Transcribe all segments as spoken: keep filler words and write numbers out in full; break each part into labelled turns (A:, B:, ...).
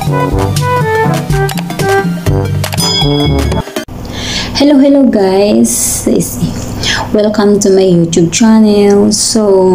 A: Hello, hello guys. Welcome to my YouTube channel. So,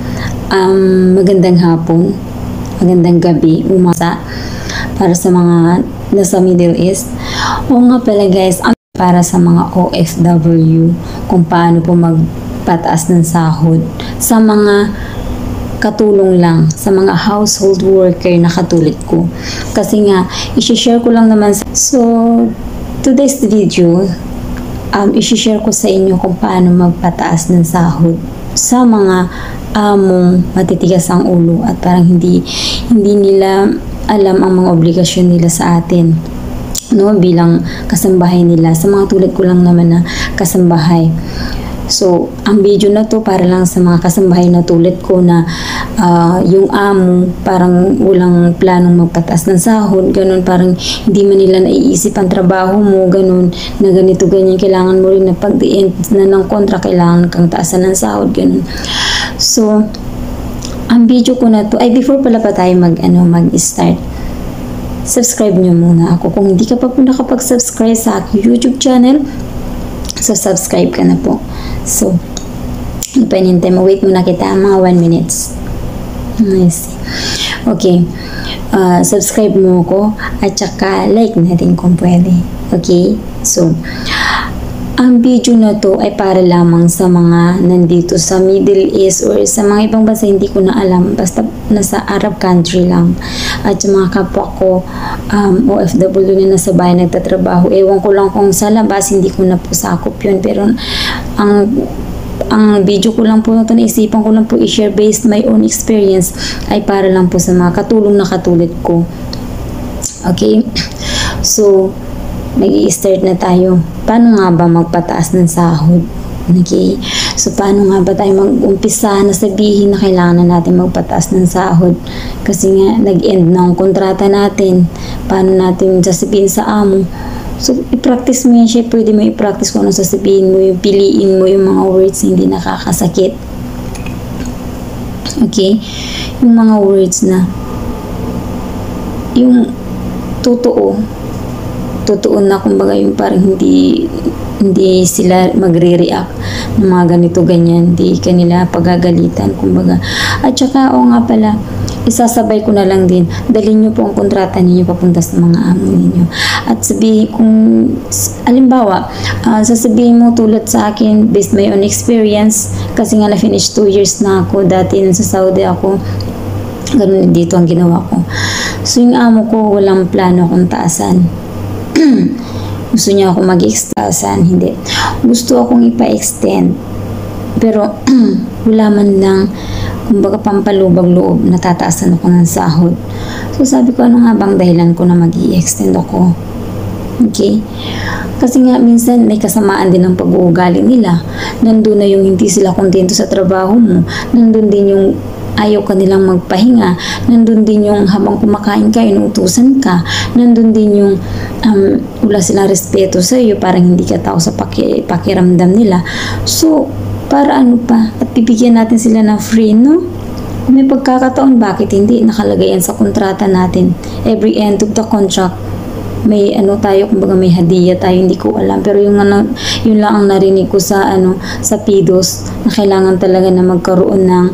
A: um, magandang hapon, magandang gabi, umasa para sa mga nasa Middle East. O nga pala guys, para sa mga O F W, kung paano po magpataas ng sahod sa mga katulong lang, sa mga household worker na katulad ko. Kasi nga, isi-share ko lang naman. So, today's video, um, isi-share ko sa inyo kung paano magpataas ng sahod sa mga among matitigas ang ulo at parang hindi, hindi nila alam ang mga obligasyon nila sa atin, no, bilang kasambahay nila, sa mga tulad ko lang naman na kasambahay. So, ang video na to para lang sa mga kasambahay na tulad ko na uh, yung amo parang walang planong magpataas ng sahod, ganun, parang hindi man nila naiisip ang trabaho mo, ganun, na ganito, ganyan, kailangan mo rin na pag-end na ng kontra, kailangan kang taasan ng sahod, ganun. So, ang video ko na to, ay before pala pa tayo mag, ano, mag-start, subscribe nyo muna ako. Kung hindi ka pa po nakapag-subscribe sa aking YouTube channel, so subscribe ka na po. So, ano pa hinintay mo? Wait muna kita, mga one minutes. Nice. Okay. Uh, subscribe mo ko at saka like natin kung pwede. Okay? So, ang video na to ay para lamang sa mga nandito sa Middle East or sa mga ibang bansa, hindi ko na alam. Basta nasa Arab country lang. At sa mga kapwa ko, um, O F W na nasa bahay nagtatrabaho. Ewan ko lang kung sa labas, hindi ko na po sakop yun. Pero ang ang video ko lang po na ito, naisipan ko lang po i-share based my own experience, ay para lang po sa mga katulong na katulad ko. Okay? So, mag-i-start na tayo. Paano nga ba magpataas ng sahod? Okay? So, paano nga ba tayo mag-umpisa na sabihin na kailangan na natin magpataas ng sahod? Kasi nga, nag-end na ang kontrata natin. Paano natin sasabihin sa amo? So, i-practice mo yan siya. Pwede mo i-practice kung ano sasabihin mo, yung piliin mo yung mga words na hindi nakakasakit. Okay? Yung mga words na yung totoo, totoo na, kumbaga yung parang hindi hindi sila magre-react ng mga ganito ganyan, hindi kanila pagagalitan, kumbaga. At saka, o nga pala, isasabay ko na lang din, dalhin nyo po ang kontrata ninyo papunta sa mga amo ninyo. At sabihin, kung alimbawa, uh, sasabihin mo tulad sa akin, based my own experience, kasi nga na-finish two years na ako, dati sa Saudi ako, ganun dito ang ginawa ko. So, yung amo ko, walang plano akong taasan. Gusto niya ako mag-extend, hindi. Gusto akong ipa-extend. Pero, wala man lang, kumbaga pampalubag-loob, natataasan ako ng sahod. So, sabi ko, ano nga bang dahilan ko na mag-i-extend ako? Okay? Kasi nga, minsan may kasamaan din ang pag-uugali nila. Nandun na yung hindi sila kontento sa trabaho mo. Nandun din yung ayaw ka nilang magpahinga. Nandun din yung habang kumakain ka, inuutusan ka. Nandun din yung um, wala silang respeto sa iyo, parang hindi ka tao sa paki, pakiramdam nila. So, para ano pa? At bibigyan natin sila ng free, no? Kung may pagkakataon, bakit hindi? Nakalagay yan sa kontrata natin. Every end of the contract, may ano tayo, kumbaga may hadiah tayo, hindi ko alam. Pero yung ano, yun lang ang narinig ko sa ano, sa P D O S, na kailangan talaga na magkaroon ng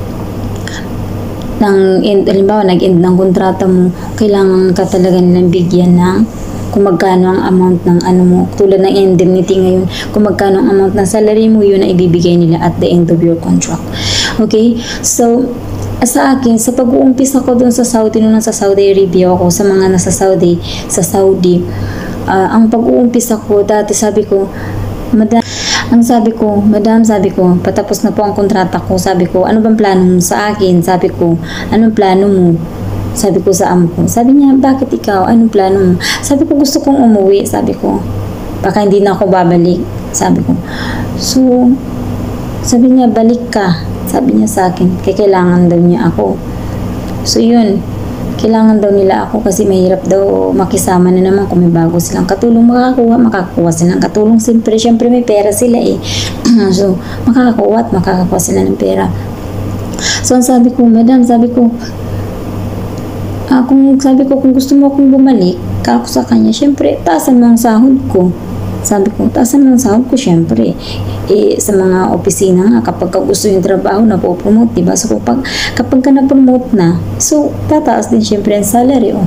A: ng end, halimbawa nag-end ng kontrata mo, kailangan ka talaga nilang bigyan ng kung magkano ang amount ng ano mo, tulad ng indemnity ngayon, kung magkano ang amount ng salary mo, yun na ibibigay nila at the end of your contract. Okay? So, sa akin, sa pag-uumpisa ko dun sa Saudi, nung nasa Saudi Arabia ako, sa mga nasa Saudi, sa Saudi, uh, ang pag-uumpisa ko, dati sabi ko, madam, ang sabi ko, madam, sabi ko, patapos na po ang kontrata ko, sabi ko, ano bang plano mo sa akin? Sabi ko, anong plano mo? Sabi ko sa amo ko. Sabi niya, bakit ikaw? Anong plano mo? Sabi ko, gusto kong umuwi. Sabi ko, baka hindi na ako babalik. Sabi ko. So, sabi niya, balik ka. Sabi niya sa akin, kaya kailangan daw niya ako. So, yun. Kailangan daw nila ako kasi mahirap daw makisama na naman kung may bago silang katulong makakakuha. Makakakuha silang katulong. Siyempre, siyempre may pera sila eh. So, makakakuha at makakakuha sila ng pera. So, ang sabi ko, madam, sabi ko, Ah, kung sabi ko, kung gusto mo akong bumalik, ako sa kanya, syempre, taasan mo ang sahod ko. Sabi ko, taasan mo ang sahod ko, syempre. Eh, sa mga opisina nga, kapag ka gusto yung trabaho, napopromote, diba? So, kapag, kapag ka na-promote na, so, tataas din syempre ang salary, oh.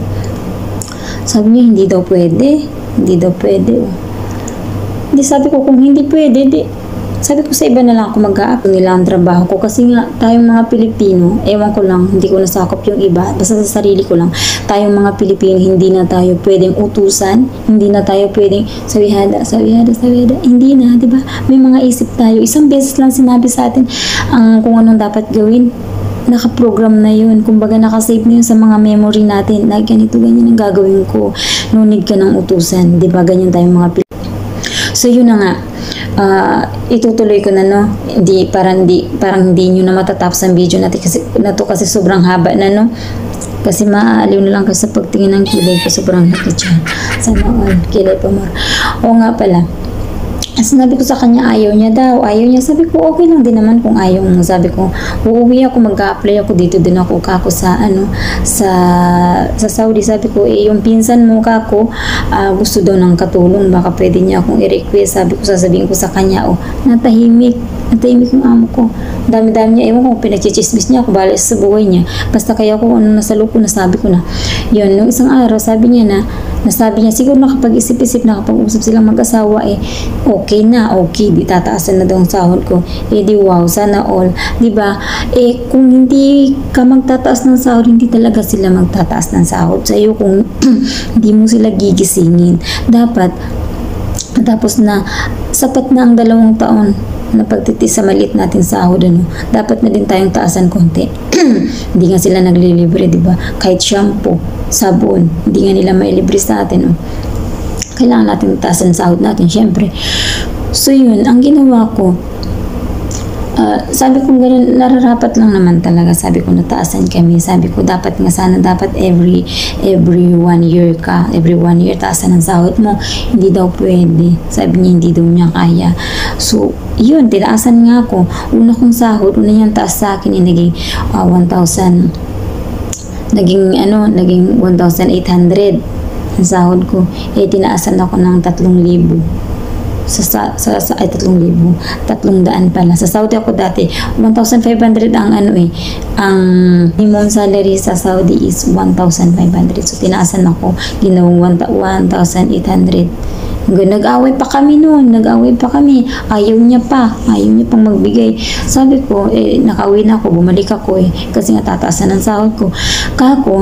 A: Sabi niya, hindi daw pwede. Hindi daw pwede, oh. Hindi, sabi ko, kung hindi pwede, di, sabi ko sa iba na lang ako mag-a-apply nila ang trabaho ko kasi nga tayong mga Pilipino, ewan ko lang, hindi ko nasakop yung iba, basta sa sarili ko lang, tayong mga Pilipino, hindi na tayo pwedeng utusan, hindi na tayo pwedeng sawihada, sawihada, sawihada, hindi na, di ba? May mga isip tayo, isang beses lang sinabi sa atin ang kung anong dapat gawin, nakaprogram na yun, kumbaga nakasave na yun sa mga memory natin, na ganito, ganyan ang gagawin ko, no need ka ng utusan, di ba? Ganyan tayong mga Pilipino. So yun na nga, Uh, itutuloy ko na, no, hindi parang hindi parang hindi niyo na matatapos ang video natin kasi na to kasi sobrang haba na, no, kasi maaaliw na lang kasi sa pagtingin ng kilay ko, sobrang laki dyan, sana all kilay pa more. O nga pala, sinabi ko sa kanya ayaw niya daw, ayaw niya, sabi ko okay lang din naman kung ayaw mo, sabi ko uuwi ako, mag-a-apply ako dito din ako kako sa ano sa sa Saudi, sabi ko eh yung pinsan mo kako uh, gusto daw ng katulong, baka pwede niya akong i-request, sabi ko sasabihin ko sa kanya, oh natahimik natahimik yung amo ko, dami-dami niya, ewan ko pinagchichismis niya ako, balas sa buhay niya, basta kaya ko ano nasa loob ko, nasabi ko na yun, nung isang araw sabi niya na nasabi niya siguro nakapag-isip-isip, nakapag-usap silang mag-asawa, eh okay na, okay, di tataasan na daw ang sahod ko, eh di wow, sana all, di ba? Eh kung hindi ka magtataas ng sahod, hindi talaga sila magtataas ng sahod sa iyo kung hindi mo sila gigisingin. Dapat tapos na sapat na ang dalawang taon na pagtitis sa maliit natin sahod, ano, dapat na din tayong taasan konti. Hindi nga sila naglilibre, di ba? Kahit shampoo, sabon, hindi nga nila mailibre sa atin, oh. Kailangan natin taasan sahod natin, syempre. So yun, ang ginawa ko, uh, sabi ko ganun, nararapat lang naman talaga, sabi ko nataasan kami, sabi ko dapat nga sana, dapat every every one year ka, every one year taasan ang sahod mo, hindi daw pwede, sabi niya hindi daw niya kaya. So yun, tinaasan nga ako, una kong sahod, una niyang taas sa akin, yung naging uh, one thousand, naging ano, naging one thousand eight hundred ang sahod ko, eh tinaasan ako ng tatlong libo. Sa, sa, sa, sa ay tatlong libo, tatlong daan pala. Sa Saudi ako dati, one thousand five hundred ang ano eh, ang minimum salary sa Saudi is one thousand five hundred. So tinaasan ako, ginawang one thousand eight hundred. Nag-away pa kami noon, nag-away pa kami, ayaw niya pa, ayaw niya pang magbigay. Sabi ko, eh, nakauwi na ako, bumalik ako eh, kasi nga tataasan ang sahod ko. Kako,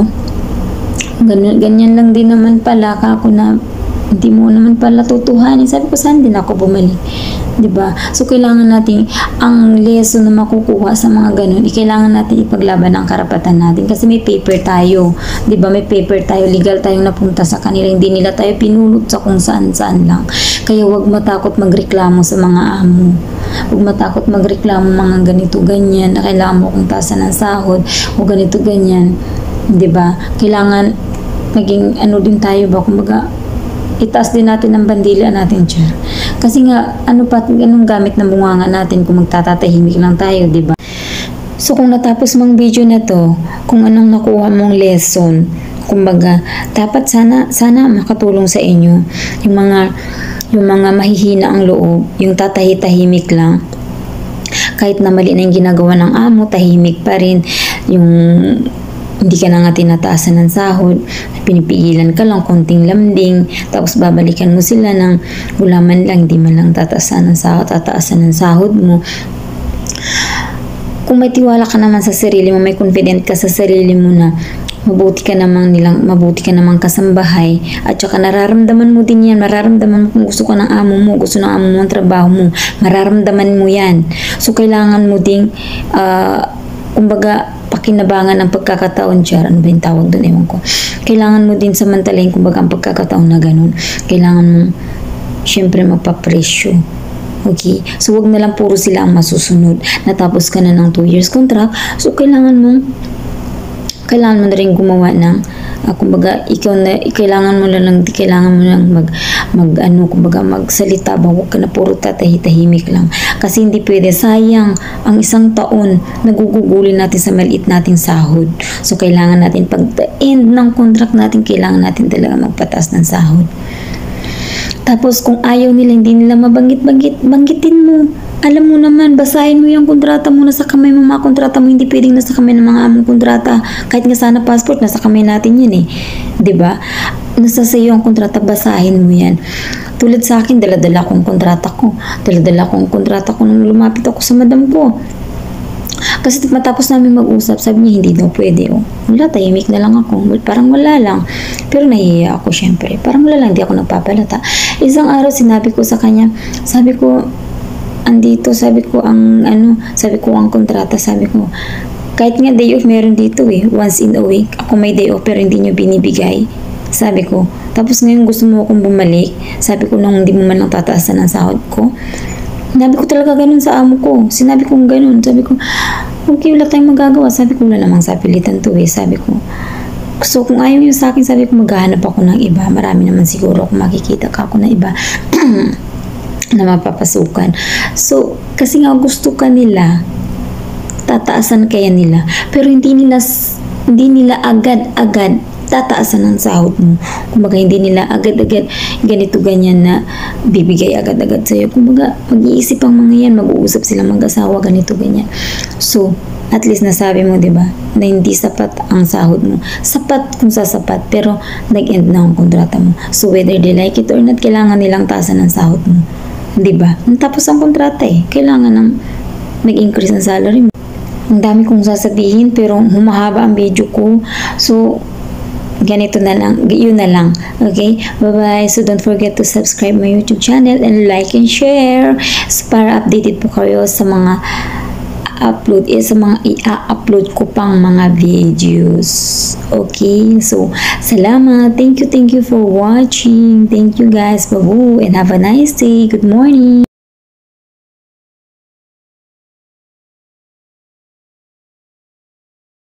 A: ganyan, ganyan lang din naman pala, kako na, hindi mo naman pala tutuhanin. Sabi ko, saan din ako bumalik? Diba? So, kailangan natin, ang lesson na makukuha sa mga ganun, kailangan natin ipaglaban ang karapatan natin. Kasi may paper tayo. Diba? May paper tayo. Legal tayong napunta sa kanila. Hindi nila tayo pinulot sa kung saan-saan lang. Kaya huwag matakot magreklamo sa mga amo. Huwag matakot magreklamo mga ganito, ganyan, na kailangan mo kung taasan ng sahod, o ganito, ganyan. Diba? Kailangan maging ano din tayo ba? Kumbaga, itaas din natin ang bandila natin dyan. Kasi nga, ano pa, anong gamit ng bunganga natin kung magtatatahimik lang tayo, di ba? So, kung natapos mong video na to, kung anong nakuha mong lesson, kumbaga, dapat sana, sana makatulong sa inyo. Yung mga, yung mga mahihina ang loob, yung tatahi-tahimik lang. Kahit na mali na yung ginagawa ng amo, tahimik pa rin. Yung hindi ka na nga tinataasan ng sahod, pinipigilan ka lang, konting lambing, tapos babalikan mo sila ng gulaman lang, hindi man lang tataasan ng sahod, tataasan ng sahod mo. Kung may tiwala ka naman sa sarili mo, may confident ka sa sarili mo na mabuti ka namang nilang, mabuti ka namang kasambahay, at saka nararamdaman mo din yan, mararamdaman mo kung gusto ka ng amo mo, gusto ng amo mo ang trabaho mo, mararamdaman mo yan. So, kailangan mo ding, uh, kumbaga, pakinabangan ang pagkakataon dyan. Ano ba yung tawag doon? Ewan ko. Kailangan mo din samantalahin kumbaga ang pagkakataon na ganun. Kailangan mo syempre magpapresyo. Okay? So, wag na lang puro sila ang masusunod. Natapos ka na ng two years contract. So, kailangan mo kailangan mo na rin gumawa ng Uh, kumbaga, ikaw na, kailangan mo lang, di kailangan mo lang mag, mag ano, kumbaga, magsalita ba, huwag ka na puro tatahi-tahimik lang. Kasi hindi pwede, sayang, ang isang taon, nagugugulin natin sa maliit nating sahod. So, kailangan natin, pag end ng contract natin, kailangan natin talaga magpataas ng sahod. Tapos, kung ayaw nila, hindi nila mabanggit-banggit, banggitin mo. Alam mo naman, basahin mo yung kontrata mo, nasa kamay mo, mga kontrata mo, hindi pwedeng nasa kamay ng mga among kontrata. Kahit nga sana passport, nasa kamay natin yun eh. Diba? Nasa sa iyo ang kontrata, basahin mo yan. Tulad sa akin, dala-dala kong kontrata ko. Dala-dala kong kontrata ko nung lumapit ako sa madam ko. Kasi matapos namin mag-usap, sabi niya, hindi daw pwede. Oh. Wala, tahimik na lang ako. Parang wala lang. Pero nahihiya ako syempre. Parang wala lang, hindi ako nagpapalata. Isang araw, sinabi ko sa kanya, sabi ko, andito, sabi ko, ang, ano, sabi ko, ang kontrata, sabi ko, kahit nga day off meron dito eh, once in a week. Ako may day off, pero hindi nyo binibigay. Sabi ko, tapos ngayon gusto mo akong bumalik. Sabi ko, nung hindi mo man lang tataasan ng sahod ko. Sabi ko talaga ganun sa amo ko. Sinabi ko ganun. Sabi ko, okay, wala tayong magagawa. Sabi ko, wala namang sapilitan to eh. Sabi ko, so kung ayaw nyo sa akin, sabi ko, maghahanap ako ng iba. Marami naman siguro kung makikita ka ako na iba na mapapasukan. So, kasi nga gusto ka nila, tataasan kaya nila. Pero hindi nila, hindi nila agad-agad tataasan ng sahod mo. Kumbaga, hindi nila agad-agad ganito ganyan na bibigay agad-agad sa'yo. Kumbaga, mag-iisip ang mga yan, mag-uusap sila mag-asawa, ganito ganyan. So, at least nasabi mo, di ba, na hindi sapat ang sahod mo. Sapat kung sasapat, pero nag-end na ang kontrata mo. So, whether they like it or not, kailangan nilang taasan ng sahod mo. Di ba? Tapos ang kontrata eh, kailangan ng nag-increase ang salary mo. Ang dami kong sasabihin, pero humahaba ang video ko. So, ganito na lang, yun na lang. Okay? Bye-bye. So, don't forget to subscribe my YouTube channel and like and share. So, para updated po kayo sa mga upload, eh, sa mga i-upload ko pang mga videos. Okay? So, salamat. Thank you, thank you for watching. Thank you guys. Babu. And have a nice day. Good morning.